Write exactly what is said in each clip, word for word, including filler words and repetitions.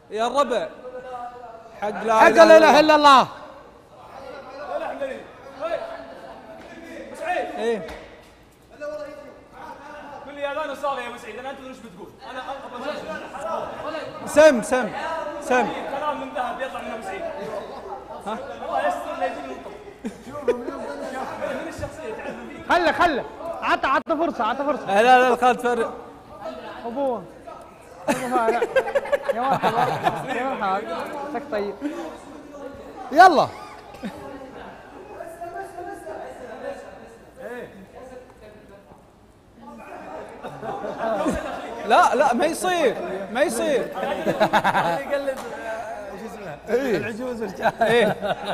يا الربع حق لا حق لا اله الا الله. ايه كل لي اذان وصاغه يا ابو سعيد. انا انت ايش بتقول؟ انا سم سم سم كلام من ذهب يطلع من ابو سعيد. ها الله يستر لا يجيني نطق. شوف من الشخصيه تعرف فيك. خله خله عطى عطى فرصه عطى فرصه. لا لا خالد فرق ابوه ابوه لا يا مرحبا يا مرحبا مساك طيب. يلا لا لا ما يصير ما يصير. يقلد شو اسمه العجوز والجاهل. ايه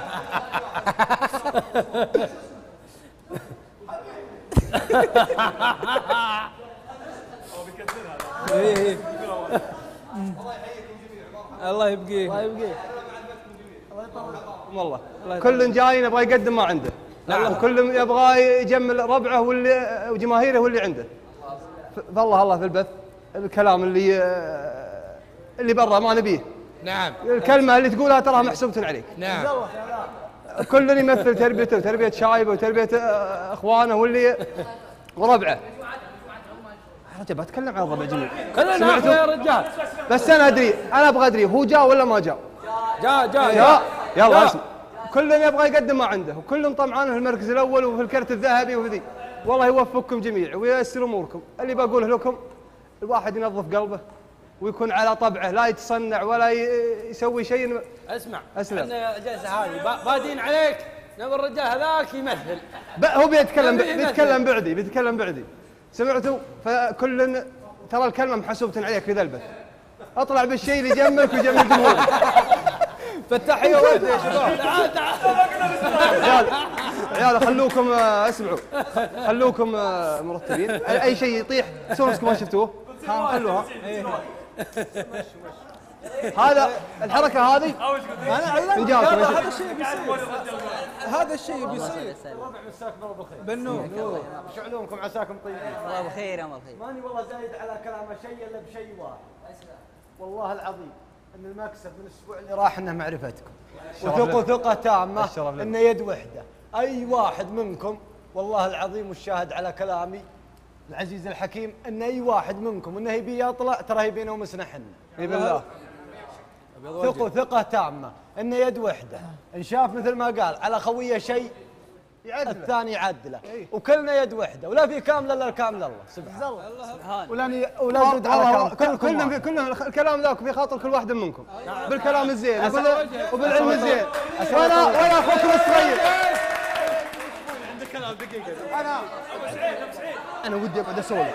ايه الله يبقيه الله يبقيه والله. كل جاي يبغى يقدم ما عنده. نعم. وكل يبغى يجمل ربعه واللي وجماهيره واللي عنده. فالله الله في البث الكلام اللي اللي برا ما نبيه. نعم. الكلمه اللي تقولها تراها محسوبه عليك. نعم. كل يمثل تربيته وتربيه شايبه وتربيه اخوانه واللي وربعه. رجل بتكلم عن الربع جميل. خلينا يا رجال. بس انا ادري انا ابغى ادري هو جاء ولا ما جاء؟ جاء جاء جاء. يلا اسمع. كل يبغى يقدم ما عنده وكلهم طمعان في المركز الاول وفي الكرت الذهبي وفي ذي. والله يوفقكم جميع وييسر اموركم. اللي بقوله لكم الواحد ينظف قلبه ويكون على طبعه لا يتصنع ولا يسوي شيء. اسمع اسلم. احنا الجلسه هذه بادين عليك نبي الرجال هذاك يمثل. هو بيتكلم بيتكلم بعدي بيتكلم بعدي. سمعتوا؟ فكل ترى الكلمه محسوبه عليك في ذا البث. اطلع بالشيء اللي يجملك ويجمل جمهورك. فالتحيه ولد يا شباب. تعال تعال عيال عيال خلوكم اسمعوا خلوكم مرتبين. اي شيء يطيح سوسكم ما شفتوه. ها خلوها. هذا الحركه هذه انا علمت هذا الشيء بيصير. هذا الشيء بيصير. ربع مساك الله بالخير. بنو وش علومكم عساكم طيبين؟ الله بخير يا الله بخير. ماني والله زايد على كلامه شيء الا بشيء واحد. والله العظيم ان المكسب من الاسبوع اللي راح انه معرفتكم. وثقوا ثقه تامه ان يد وحده. اي واحد منكم والله العظيم والشاهد على كلامي العزيز الحكيم ان اي واحد منكم انه يبي يطلع ترى يبينا ومسنا حنا. اي بالله. ثقوا ثقه تامه ان يد وحده. ان شاف مثل ما قال على خويه شيء يعدله. الثاني يعدله. وكلنا يد وحده ولا في كامل الا الكامل الله سبحان الله. ولا ولا نزيد على كلام. كلنا كلنا الكلام ذاك في خاطر كل واحد منكم. بالكلام الزين وبالعلم الزين. وانا وانا اخوكم الصغير. عندك كلام دقيقه. انا انا ودي اقعد اسولف.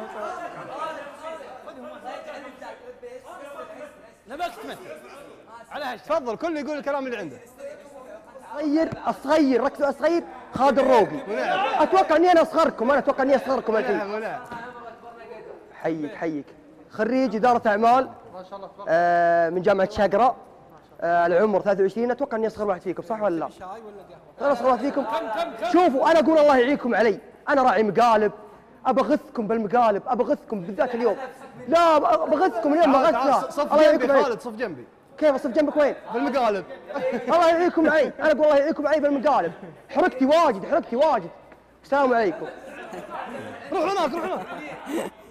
نبغاك تمثل على هالشيء. تفضل كل يقول الكلام اللي عنده. صغير الصغير ركزوا الصغير خالد الروقي. اتوقع اني انا اصغركم انا اتوقع اني اصغركم الحين. حيك حيك خريج اداره اعمال آه من جامعه شقراء آه العمر ثلاثة وعشرين. اتوقع اني اصغر واحد فيكم صح ولا لا؟ انا اصغر واحد فيكم. شوفوا انا اقول الله يعينكم علي. انا راعي مقالب ابى اغثكم بالمقالب ابى اغثكم بالذات اليوم. لا ابغثكم اليوم ما غثنا. صف جنبي خالد صف جنبي. كيف اصف جنبك وين؟ بالمقالب. الله يعينكم علي. انا اقول الله يعينكم علي بالمقالب. حركتي واجد حركتي واجد. السلام عليكم. روح هناك روح هناك.